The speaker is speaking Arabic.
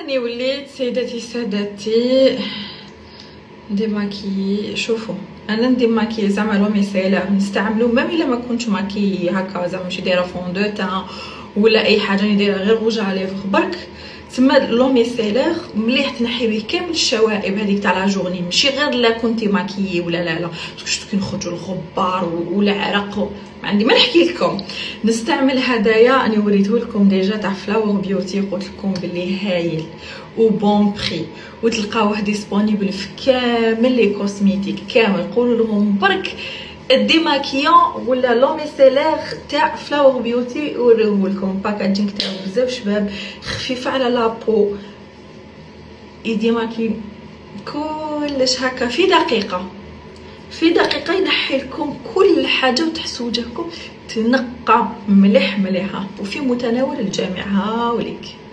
راني وليت سيداتي سادتي ديماكي. شوفوا انا نديماكي زعما لو ميسيلر نستعملو ميم الا ما كنتش ماكي هكا، زعما ماشي دايره فون دو تان ولا اي حاجه، راني دايره غير روج على ليفر برك. تما لو ميسيلر مليح تنحي به كامل الشوائب هذيك تاع لا جورني، ماشي غير لا كنتي ماكيي ولا لا شفتو كي نخرجوا الغبار والعرق ما عندي ما نحكي لكم. نستعمل هدايا اني وريته لكم ديجا تاع فلاور بيوتي، قلت لكم بلي هايل وبون بري، وتلقاوه ديسپونيبل في كامل لي كوسميتيك كامل. قولوا لهم برك الديماكيون ولا لو ميسيلر تاع فلاور بيوتي وريه لكم. باكاجينغ تاعو بزاف شباب، خفيفه على لابو، يديماكي كلش هكا في دقيقه ينحي لكم كل حاجه وتحسوا وجهكم تنقى مليح مليحه وفي متناول الجميع. هاوليك